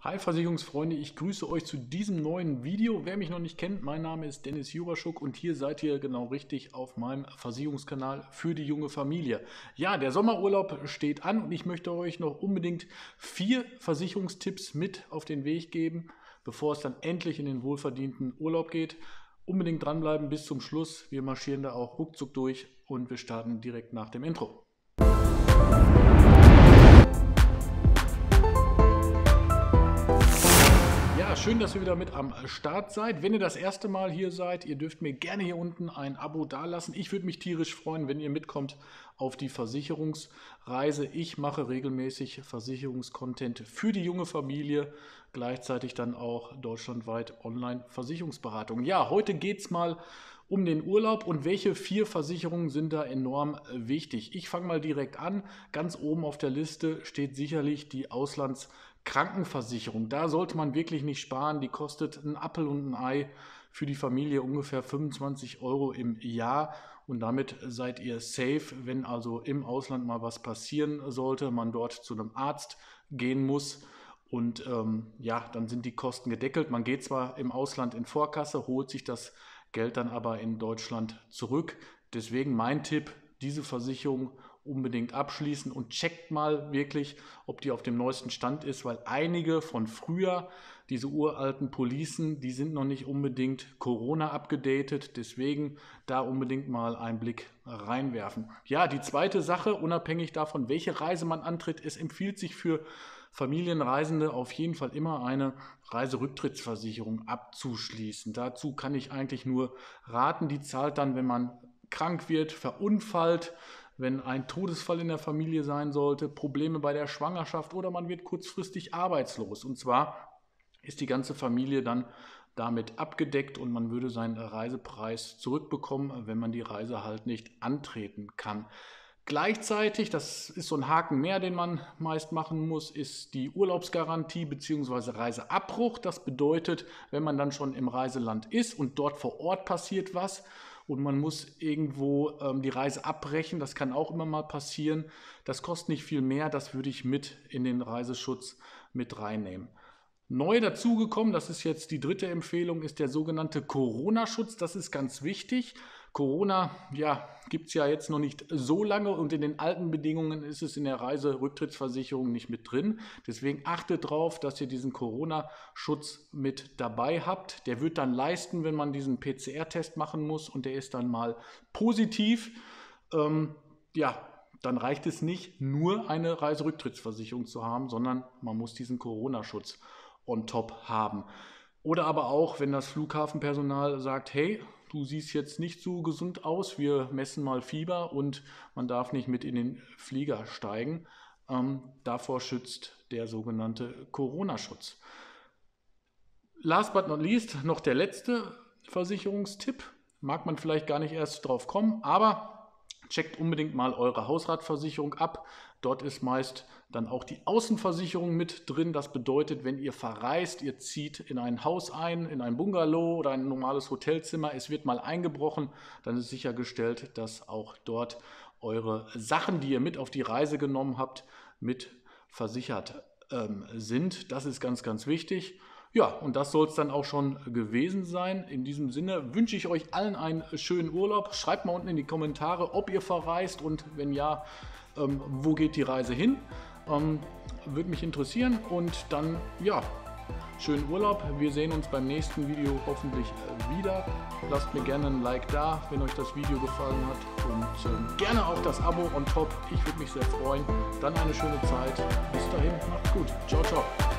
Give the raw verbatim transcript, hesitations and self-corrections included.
Hi Versicherungsfreunde, ich grüße euch zu diesem neuen Video. Wer mich noch nicht kennt, mein Name ist Dennis Juraschuk und hier seid ihr genau richtig auf meinem Versicherungskanal für die junge Familie. Ja, der Sommerurlaub steht an und ich möchte euch noch unbedingt vier Versicherungstipps mit auf den Weg geben, bevor es dann endlich in den wohlverdienten Urlaub geht. Unbedingt dranbleiben bis zum Schluss. Wir marschieren da auch ruckzuck durch und wir starten direkt nach dem Intro. Ja, schön, dass ihr wieder mit am Start seid. Wenn ihr das erste Mal hier seid, ihr dürft mir gerne hier unten ein Abo dalassen. Ich würde mich tierisch freuen, wenn ihr mitkommt auf die Versicherungsreise. Ich mache regelmäßig Versicherungskontent für die junge Familie, gleichzeitig dann auch deutschlandweit Online-Versicherungsberatung. Ja, heute geht es mal um den Urlaub und welche vier Versicherungen sind da enorm wichtig. Ich fange mal direkt an. Ganz oben auf der Liste steht sicherlich die Auslandskrankenversicherung. Da sollte man wirklich nicht sparen. Die kostet einen Appel und ein Ei für die Familie ungefähr fünfundzwanzig Euro im Jahr. Und damit seid ihr safe, wenn also im Ausland mal was passieren sollte, man dort zu einem Arzt gehen muss. Und ähm, ja, dann sind die Kosten gedeckelt. Man geht zwar im Ausland in Vorkasse, holt sich das Geld dann aber in Deutschland zurück. Deswegen mein Tipp, diese Versicherung unbedingt abschließen und checkt mal wirklich, ob die auf dem neuesten Stand ist, weil einige von früher, diese uralten Policen, die sind noch nicht unbedingt Corona abgedatet, deswegen da unbedingt mal einen Blick reinwerfen. Ja, die zweite Sache, unabhängig davon, welche Reise man antritt, es empfiehlt sich für Familienreisende auf jeden Fall immer eine Reiserücktrittsversicherung abzuschließen. Dazu kann ich eigentlich nur raten, die zahlt dann, wenn man krank wird, verunfallt, wenn ein Todesfall in der Familie sein sollte, Probleme bei der Schwangerschaft oder man wird kurzfristig arbeitslos. Und zwar ist die ganze Familie dann damit abgedeckt und man würde seinen Reisepreis zurückbekommen, wenn man die Reise halt nicht antreten kann. Gleichzeitig, das ist so ein Haken mehr, den man meist machen muss, ist die Urlaubsgarantie bzw. Reiseabbruch. Das bedeutet, wenn man dann schon im Reiseland ist und dort vor Ort passiert was und man muss irgendwo ähm, die Reise abbrechen, das kann auch immer mal passieren. Das kostet nicht viel mehr, das würde ich mit in den Reiseschutz mit reinnehmen. Neu dazugekommen, das ist jetzt die dritte Empfehlung, ist der sogenannte Corona-Schutz. Das ist ganz wichtig. Corona, ja, gibt es ja jetzt noch nicht so lange und in den alten Bedingungen ist es in der Reiserücktrittsversicherung nicht mit drin. Deswegen achtet darauf, dass ihr diesen Corona-Schutz mit dabei habt. Der wird dann leisten, wenn man diesen P C R-Test machen muss und der ist dann mal positiv. Ähm, ja, dann reicht es nicht, nur eine Reiserücktrittsversicherung zu haben, sondern man muss diesen Corona-Schutz on top haben. Oder aber auch, wenn das Flughafenpersonal sagt, hey, du siehst jetzt nicht so gesund aus, wir messen mal Fieber und man darf nicht mit in den Flieger steigen. Ähm, davor schützt der sogenannte Corona-Schutz. Last but not least, noch der letzte Versicherungstipp. Mag man vielleicht gar nicht erst drauf kommen, aber checkt unbedingt mal eure Hausratversicherung ab. Dort ist meist dann auch die Außenversicherung mit drin. Das bedeutet, wenn ihr verreist, ihr zieht in ein Haus ein, in ein Bungalow oder ein normales Hotelzimmer, es wird mal eingebrochen, dann ist sichergestellt, dass auch dort eure Sachen, die ihr mit auf die Reise genommen habt, mit versichert ähm, sind. Das ist ganz, ganz wichtig. Ja, und das soll es dann auch schon gewesen sein. In diesem Sinne wünsche ich euch allen einen schönen Urlaub. Schreibt mal unten in die Kommentare, ob ihr verreist und wenn ja, ähm, wo geht die Reise hin? Ähm, würde mich interessieren und dann, ja, schönen Urlaub. Wir sehen uns beim nächsten Video hoffentlich wieder. Lasst mir gerne ein Like da, wenn euch das Video gefallen hat und ähm, gerne auch das Abo on top. Ich würde mich sehr freuen. Dann eine schöne Zeit. Bis dahin, macht's gut. Ciao, ciao.